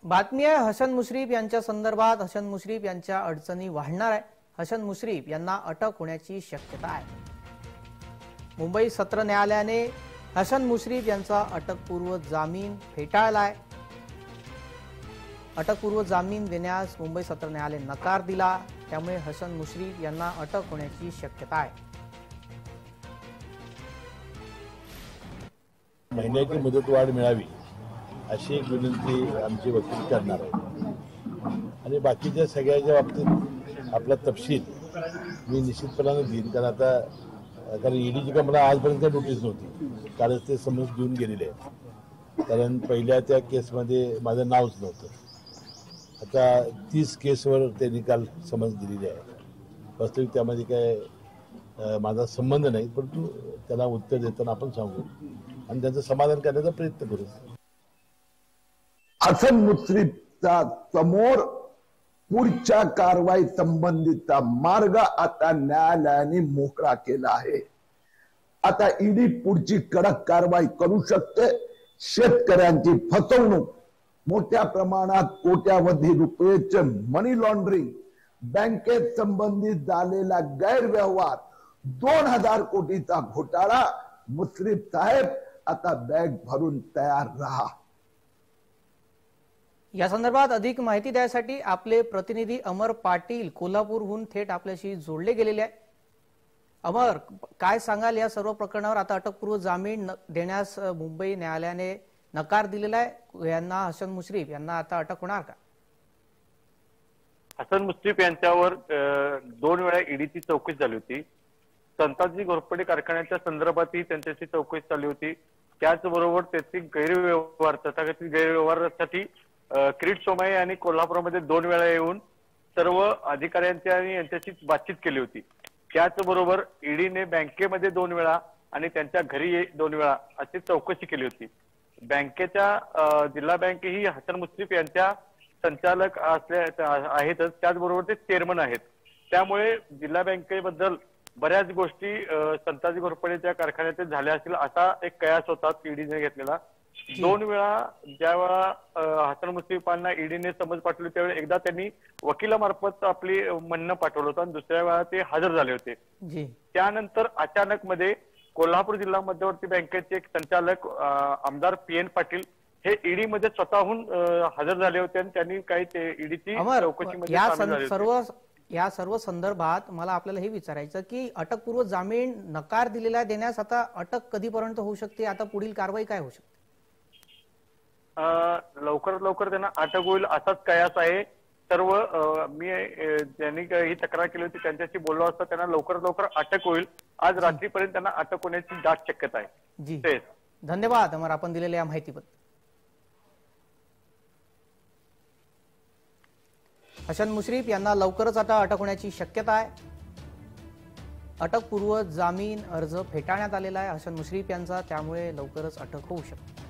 बातमी आहे हसन मुश्रीफ यांच्या संदर्भात. हसन मुश्रीफ यांच्या अडचणी वाढणार आहे. हसन मुश्रीफ यांना अटक होण्याची शक्यता आहे. मुंबई सत्र न्यायालयाने हसन मुश्रीफ यांचा अटकपूर्व जामीन फेटाळलाय. अटकपूर्व जामीन देण्यास मुंबई सत्र न्यायालयाने नकार दिला. त्यामुळे हसन मुश्रीफ यांना अटक होण्याची शक्यता आहे. महिन्याची मुदतवाढ मिळावी अशी एक विनंती आमचे वकील करणार आहे. आणि बाकीच्या सगळ्याच्या बाबतीत आपला तपशील मी निश्चितपणाने देईन. कारण ईडीची का मला आजपर्यंत काही नोटीस नव्हती. कालच ते समज देऊन गेलेले आहे. कारण पहिल्या त्या केसमध्ये माझं नावच नव्हतं. आता 30 केसवर त्यांनी काल समज दिलेली आहे. वास्तविक त्यामध्ये काय माझा संबंध नाही, परंतु त्याला उत्तर देताना आपण सांगू आणि त्याचं समाधान करण्याचा प्रयत्न करू. हसन मुश्रीफचा समोर पुढच्या कारवाई संबंधीचा मार्ग आता न्यायालयाने मोकळा केला आहे. आता ईडी पुढची कडक कारवाई करू शकते. शेतकऱ्यांची फसवणूक, मोठ्या प्रमाणात कोट्यावधी रुपयेचे मनी लॉन्ड्रिंग, बँकेत संबंधित झालेला गैरव्यवहार, 2000 कोटीचा घोटाळा. मुश्रीफ साहेब आता बॅग भरून तयार रहा. या संदर्भात अधिक माहिती द्यायसाठी आपले प्रतिनिधी अमर पाटील कोल्हापूरहून थेट आपल्याशी जोडले गेलेले आहे. अमर, काय सांगाल या सर्व प्रकरणावर? आता अटकपूर्व जामीन देण्यास मुंबई न्यायालयाने नकार दिलेला आहे. यांना हसन मुश्रीफ यांना आता अटक होणार का? हसन मुश्रीफ यांच्यावर 2 वेळा ईडीची चौकशी झाली होती. संताजी घोरपडे कारखान्याच्या संदर्भातही त्यांच्याशी चौकशी चालली होती. त्याचबरोबर त्याचे गैरव्यवहार, तथाकथित गैरव्यवहारासाठी किरीट सोमय्या यांनी कोल्हापूरमध्ये 2 वेळा येऊन सर्व अधिकाऱ्यांची आणि यांच्याशी बातचीत केली होती. त्याचबरोबर ईडीने बँकेमध्ये 2 वेळा आणि त्यांच्या घरी 2 वेळा अशी चौकशी केली होती. बँकेच्या जिल्हा बँक ही हसन मुश्रीफ यांच्या संचालक आहेतच, त्याचबरोबर ते चेअरमन आहेत. त्यामुळे जिल्हा बँकेबद्दल बऱ्याच गोष्टी संताजी घोरपडेच्या कारखान्यात झाल्या असतील असा एक कयास होता ईडीने घेतलेला. 2 वेळा ज्या वेळा हसन मुश्रीफांना ईडीने समज पाठवली त्यावेळी एकदा त्यांनी वकिलामार्फत आपली म्हणणं पाठवलं होतं आणि दुसऱ्या वेळा ते हजर झाले होते. त्यानंतर अचानक मध्ये कोल्हापूर जिल्हा मध्यवर्ती बँकेचे एक संचालक आमदार PN पाटील हे ईडी मध्ये स्वतःहून हजर झाले होते आणि त्यांनी काही ते ईडीची चौकशीमध्ये या सर्व संदर्भात मला आपल्याला हे विचारायचं की अटकपूर्व जामीन नकार दिलेला देण्यास आता अटक कधीपर्यंत होऊ शकते? आता पुढील कारवाई काय होऊ शकते? लवकरात लवकर त्यांना अटक होईल असाच कयास आहे. सर्व मी ज्यांनी ही तक्रार केली होती त्यांच्याशी बोललो असता त्यांना लवकरात लवकर अटक होईल. आज रात्रीपर्यंत त्यांना अटक होण्याची दाट शक्यता आहे. जी, धन्यवाद अमर, आपण दिलेल्या या माहितीबद्दल. हसन मुश्रीफ यांना लवकरच आता अटक होण्याची शक्यता आहे. अटकपूर्व जामीन अर्ज फेटाळण्यात आलेला आहे हसन मुश्रीफ यांचा, त्यामुळे लवकरच अटक होऊ शकते.